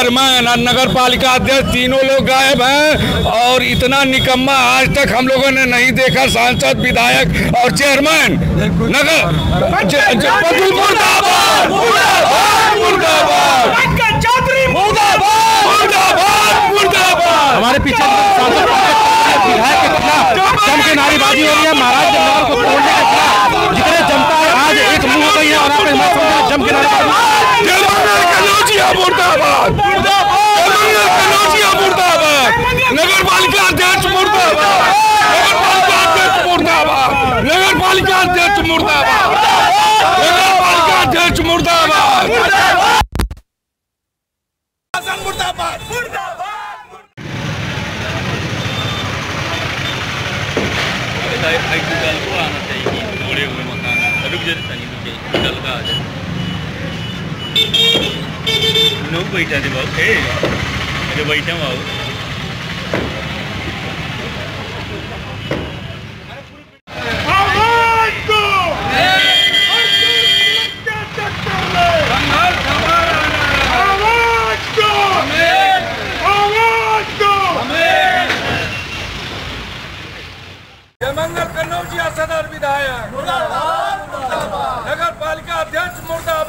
Chairman और नगर पालिका अध्यक्ष तीनों लोग गायब हैं और इतना निकम्मा आज तक हम लोगों ने नहीं देखा। सांसद, विधायक और चेयरमैन हमारे पीछे विधायक के खिलाफ जम के नारेबाजी हो रही है। महाराज नगर को तोड़ने के खिलाफ जितने जनता है आज एक मुंह हो गई है और आप जम के नारेबाजी। नगर पालिका अध्यक्ष मुर्दाबाद, नगर पालिका अध्यक्ष मुर्दाबाद, नगर पालिका अध्यक्ष मुर्दाबाद, नगर पालिका अध्यक्ष मुर्दाबाद, मुर्दाबाद, मुर्दाबाद। कल को आना चाहिए तोड़े हुए मकान रुक जाए कल का आ जाए लोग बैठा थे बाबू अरे बैठा बाबू मंगल कन्नौजिया सदर विधायक, नगर पालिका अध्यक्ष मुर्दाबाद।